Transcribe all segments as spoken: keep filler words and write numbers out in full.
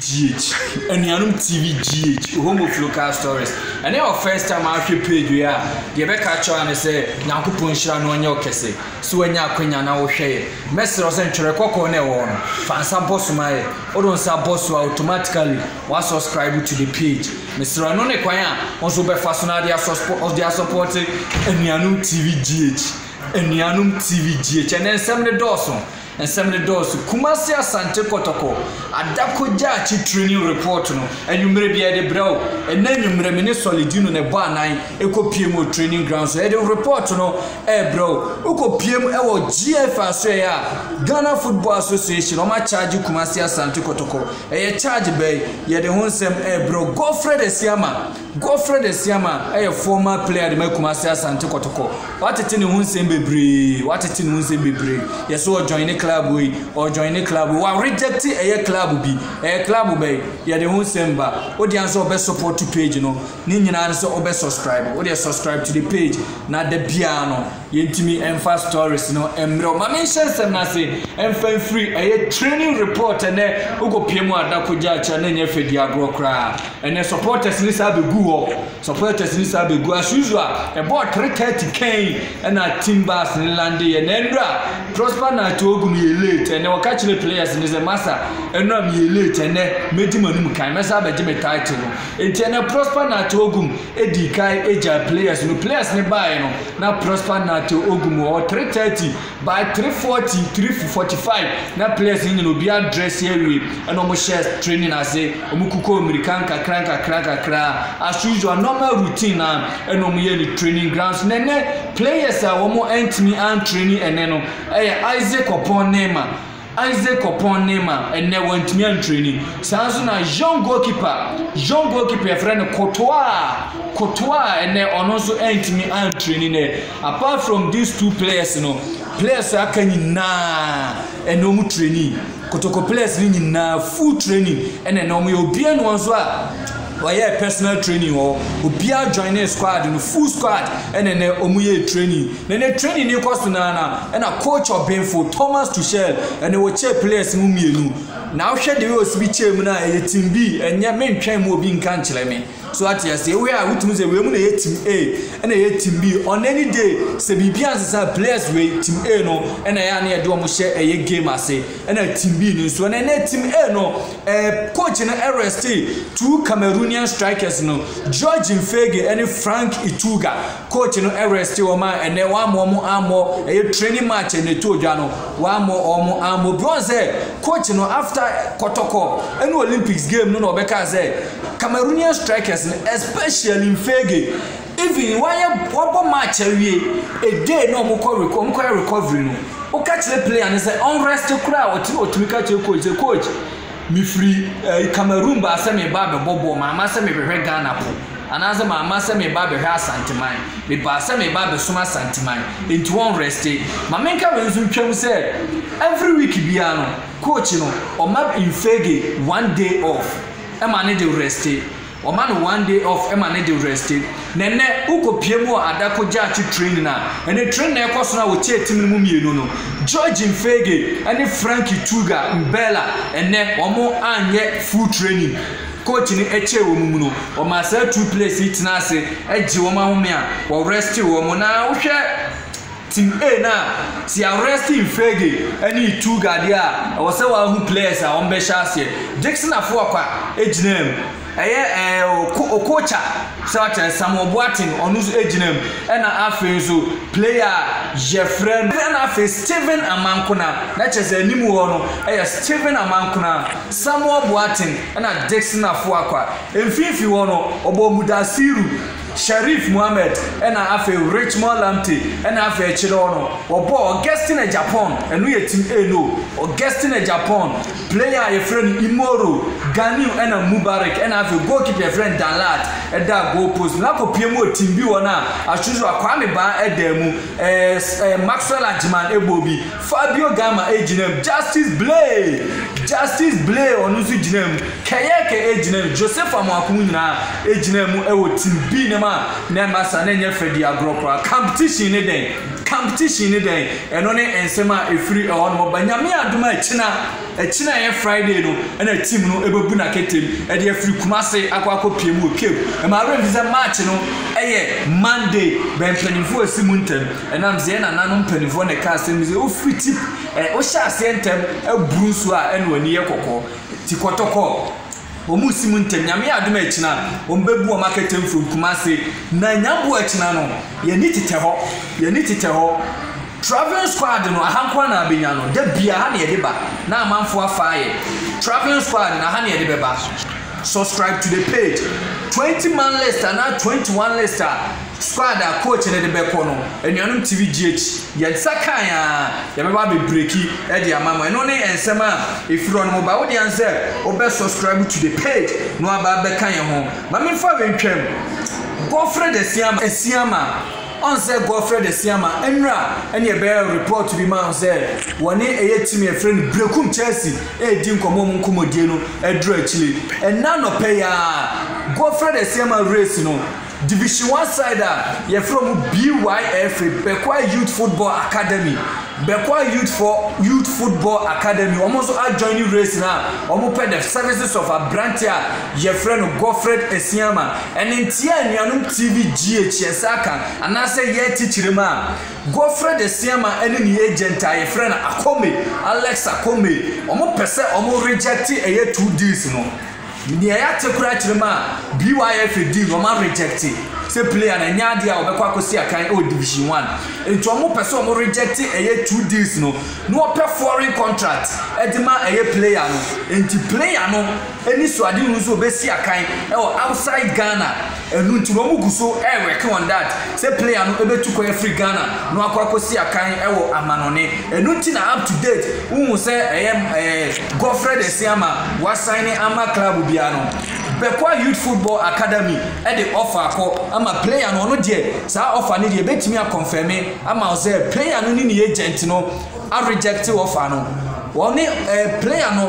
G H, and Yanum T V G H, home of local stories. And our first time I feel paid, we are the catch on and say, Yanko Punshan on your case. So when you're Queen and our share, Messer Century Coco Neon, Fansa Bossumai, Odon Sabosu automatically was subscribed to the page. Mister Anone Quaya, also by Fasanadia of their supporting and Yanum T V G H, and Yanum T V G H, and then seventy Dawson. And seventy dollars Kumasi Asante Kotoko Adako Jachi training report no and you may be at the brow and then you may be solidino ne bar nine eco P M O training grounds so the report no eh bro uko P M O G F Australia Ghana Football Association o ma charge Kumasi Asante Kotoko eh charge bay ye de honsem eh bro Godfred Asiamah Godfred Asiamah eh former player de Kumasi Asante Kotoko what it in honsem bebre what it in honsem bebre yes so join club we or join a club we are rejecting a club be a club be ya de hun semba o de answer be support to page no ni nyina so obe subscribe o de subscribe to the page na da bia no yentimi emfa stories no emre ma mention sem na say emfa free a training report and ugo piemu adakoja cha na nya fedi agro kra and supporters ni sa be gu ho supporters ni sa be gu as usual about three thirty k and a timbers ni lande and endra prosper na to me late and we catch the players in the master and no me late and medi manum kan mesa be me title enti na prosper na to ogum edi kai eja players no players ne buy no na prosper na to ogum or three thirty by three forty three forty-five na players ni no be address here we and no share training as say omukuko american ka kranka kranka kra as usual normal routine na and no me training grounds nene players are one more entry and training and no eh Isaac upon Nema, Isaac upon Nema, and never went me and training. Sounds na young goalkeeper, young goalkeeper friend Kotoko, Kotoko, and then also ain't me and training. Apart from these two players, you know, players are can na and no more training. Kotoko players in na full training, and then no more be and one's why personal training or Ubia join a squad in full squad and then omuye training. Then the training you cost na and a coach of Benfo Thomas Tuchel and they will check players in Umienu. Now share the way speech na a team B and ya main train will be in country me. So at yes, we are with me we mun a team A and a team B on any day say Bibians are players way team A no and I na do mo share a game as and a team B no so and a team A no eh coach na R S T two Cameroonian strikers no George Mfegue and Frank Ituga coach no R S T o man and then one more more amo a training match and to no one more or more amo bronze coach no after Kotoko and Olympics game no no beka say Cameroonian strikers especially Mfegue even why one match a day no mo recovery no o catch the player and say unrest crowd o to catch coach coach me free Cameroon ba say me ba be bobo mama say me be Ghana po anaza mama say me ba be hwa Santiman me ba say me ba be suma Santiman into one rest ma menka we nso twam say every week bia no coach no o ma Mfegue one day off e ma ne dey rest o man one day off e ma ne dey rest nene uko piemu adako jachi training na ene train na ekoso na wo tie tim mu mienu no George Mfegue and Frank Ituga Mbella ene omo anye full training coach ni eche wo mu no o ma say two place it na ase eji wo ma home a wo rest wo mu na wo hwe team A na si arrest Mfegue any Ituga dia wo say wa hu players a on be sha ase Jackson afo akwa ejinem eye eh okocha such as Samuel Boatin onusu ejinem ena afi so player Jeffrey na afi Steven Amankuna na chese animu ho no eye Steven Amankuna Samuel Boatin ena Jackson afo akwa emfifi ho no obo Mudasiru Sharif Mohammed ena afi Richmond Lamte ena afi echire ho no obo Augustine na Japan enu ye team A no Augustine na Japan player ye friend Imoro Ganiu ena Mubarak ena afi goalkeeper friend Danlad eda goal post na ko piemu team bi wona asusu akwame ba edemu eh Maxwell Ajiman ebobi Fabio Gama ejinem Justice Blay Justice Blay onusu jinem kayeke ejinem Joseph Amakunwu na ejinem ewo team B na ma na masa na nya Fedi Agrokra competition ne den competition ni den eno ne ensema efiri e hono ba nyame adoma echina echina ye Friday no na team no ebebu na ketem e de efiri Kumase akwa akopie mu okem e ma re visa match no eye Monday ben planifo asimu ntem enam ze na nanom planifo ne ka asem ze o free tip e o sha ase ntem e brusu a eno ani ye kokko ti Kotoko omu simu ntem nyame adoma echina ombebu o marketing from Kumase na nyambo echina no ye ni tete ho ye ni tete ho traveling squad no ahankwa na abenya no da bia ha na ye deba na amanfo afaye traveling squad na ha na ye deba. Subscribe to the page. twenty man list and now twenty-one list squad a coach in the bekono and you T V G H yet sakaya ya meba be breaki e dia mama no ne ensema if you run mobile what the answer obe subscribe to the page no aba be kan ye ho mama fa we ntwam Godfred Asiamah Asiamah on say Godfred Asiamah enra and ye bear report to be man say one eye team your friend brekum Chelsea e di nkomo mu nkomodie no e dro achile and na no pay ya Godfred Asiamah race no Division one side ye from B Y F Bekwa Youth Football Academy Bekwa Youth for Youth Football Academy almost are joining race now almost pay the services of a branch ye friend Godfred Asiamah and in tia nuanum T V G H aka and I say ye teacher ma Godfred Asiamah and ni agent ye friend Akome Alex Akome almost person almost reject a two deals no Nia ya tekura chirema B Y F D no ma reject say player na nya dia obekwa akosi akan o division one ento omo person omo reject eye two deals no no pay foreign contract edima eye player no enti player no eni so ade nu so obesi akan e outside Ghana enu nti no muguso e work on that say player no ebetu ko free Ghana no akwa akosi akan e wo amanone enu nti na up to date wu say eye Godfred Asiamah wa sign ama club biano Bekwa Youth Football Academy e the offer ko ama player no no de sa offer ni de betimi a confirm ama say player no ni ni agent no a reject offer no one eh player no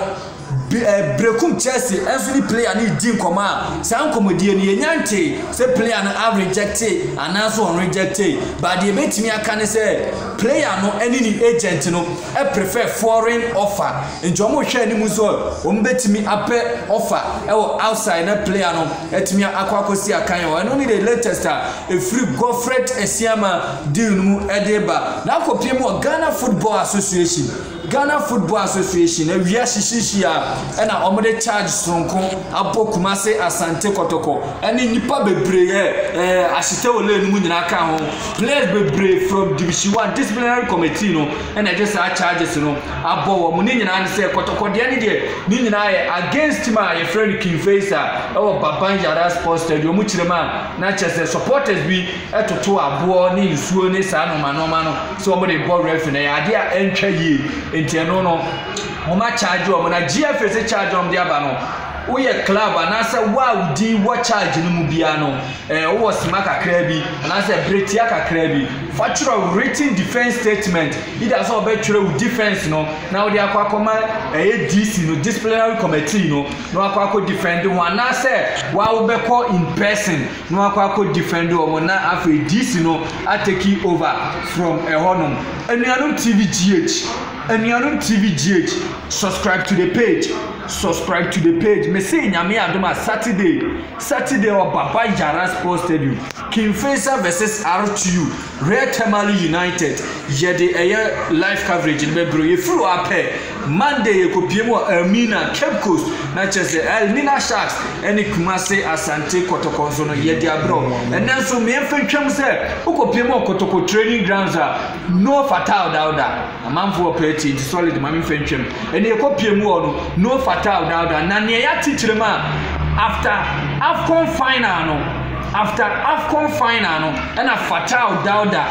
brekum Chelsea every player ni di nkoma sa nkomodie ni nyante say player no a reject and also on reject but the betimi aka ne say player no any ni agent no e prefer foreign offer njomo hwe ni mu so o mbetimi ape offer e outside na player no etimi akwakosi akan o no ni the latest e free Godfred Asiamah deal mu edeba na kopie mu Ghana Football Association Ghana Football Association e wia hihihia e na omode charge sonko apo Kumase Asante Kotoko eni nipa bebre eh ahite ole nu nyina ka ho players bebre from division one disciplinary committee no and I just our charges no abo wo mu ni nyina ne say Kotoko de ne de ni nyina ye against my your friend King Faisa e wo Babanja Sports Stadium mu kirema na chese supporters bi etoto abo ni nsuo ni sa no manoma no so omode ball ref na ya ade a entwa yie enti no no o ma charge o na G F S charge on dia ba no wo ye club anasa wa udi wo charge no mu bia no eh wo smaka krabi anasa bretia kakrabi factual written defense statement either so be tire with defense no na wo dia akwa koma eh D C no disciplinary committee no no akwa ko defend one anasa wa wo be call in person no akwa ko defend o mo na afa D C no atake over from a honum enuanum T V G H enuanum T V G H subscribe to the page subscribe to the page me say nyame adoma Saturday Saturday or Baba Yara Sports Stadium King Faisa versus R T U Red Tamale United yede eye live coverage be bro ye fru ape Monday ye kopie mo Amina Cape Coast na chese El Nina Sharks eni Kumase Asante Kotoko so no yede abro enen so me mfetwam se ukopie mo Kotoko training grounds no fatal dauda amamfo opeti solid mami mfetwam eni ye kopie mo no no fatal dauda na ne ya tichirema after AFCON final no after AFCON final no and a fatal dauda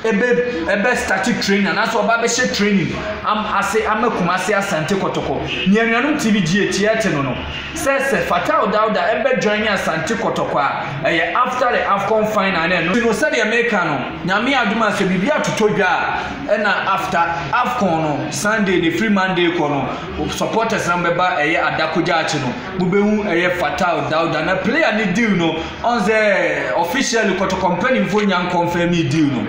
ebe ebe static training and that's oba be she training am ase am Kumase Asante Kotoko nyanuanum T V G H no no say say fatal dauda ebe join Asante Kotoko a after the AFCON final no no say the America no nyame aduma se bibia totodwa and after AFCON no Sunday the free Monday ko no supporters na beba eye adakoja achi no mubehu eye fatal dauda na player ni deal no on the official Kotoko company mfo nyan confirm deal no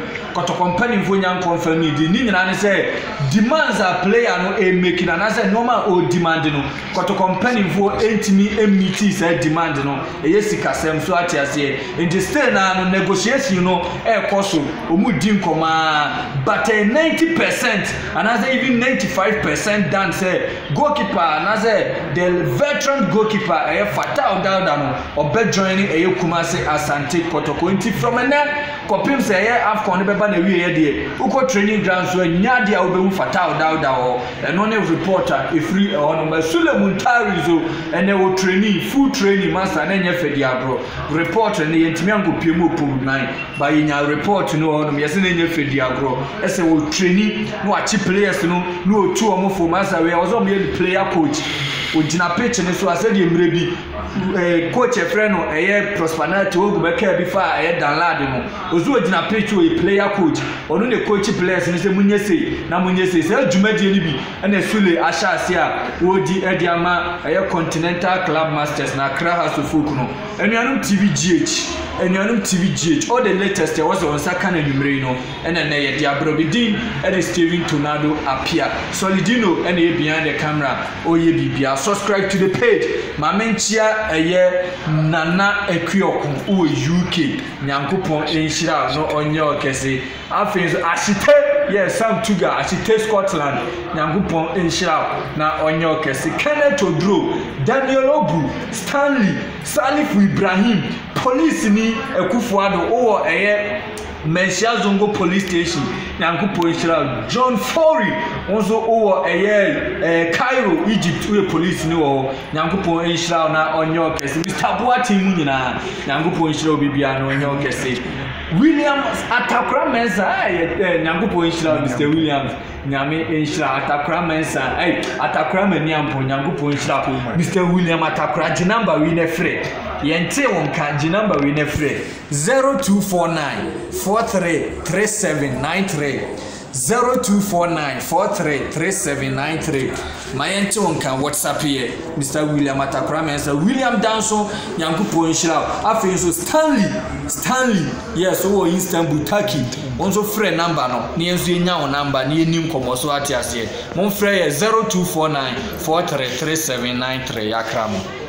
Kotoko mpanimfo nya confirm ni di ni nyina ne say demands a player no e make na na say normal o demand no Kotoko mpanimfo entimi emiti say demand no e yesikasem so atiase in the still na no negotiation no e koso omu di nkoma but ninety percent and as even ninety-five percent done say goalkeeper and as the veteran goalkeeper e Fatal Dauda no obe joining e Kumasi Asante Kotoko nti from ene kopim say e Afcon ne beba na wie ye de uko training ground so nya de a obewu Fatal Dauda ho eno ne reporter e free ono ma Suleiman Tarizo ene wo training full training master na nya fedi abro report ne yentimi ango piemu opum nine ba nya report no ono yesi na nya fedi abro ese wo training no achi players no no otu omo for master we was on player coach ojina pitch ne so ase de mre bi eh coach e friend no eh prosperity wo go ka bi fa eh download no ozu ojina pitch we player coach onu ne coach players ne se munye sei na munye sei se adwumadie ni bi na Sule asha ase a wodi Asiamah eh Continental Club Masters na Accra House of Folk no enuanum T V G H enuanum T V G H all the latest there was on second numero no ena na ye dia brobidin e Steven Tornado appear Solidino ena ye behind the camera oye bibia subscribe to the page mamenchia eye Nana Ekuokun o U K nyankopon enhira no onye okese afenzo ashite yes Sam Tuga ashite Scotland nyankopon enhira na onye okese Kenneth Odro Daniel Obu Stanley Salif Ibrahim police ni Ekufuado o eye Mensia Zongo police station nyankopon enhira John Forey onzo o eye eh, Cairo Egypt we police ni o nyankopon enhira na onye okese Mister Boati mu nyina nyankopon enhira obibia na onye okese William Atakra Mensa eh nyankopon enhira Mister William nyame enhira Atakra Mensa eh Atakra maniampo nyankopon enhira Mister William Atakra jinamba we ne frɛ yente won kan jinamba we ne frɛ zero two four nine four three three seven nine three zero two four nine four three three seven nine three my yente won kan WhatsApp here Mister William Atakra Mensa William Danso nyankopon enhira afei so Stanley Stanley yes o Istanbul Turkey onzo frɛ number no ne enso enya won number ne enim komoso atiase mon frɛ zero two four nine four three three seven nine three yakramo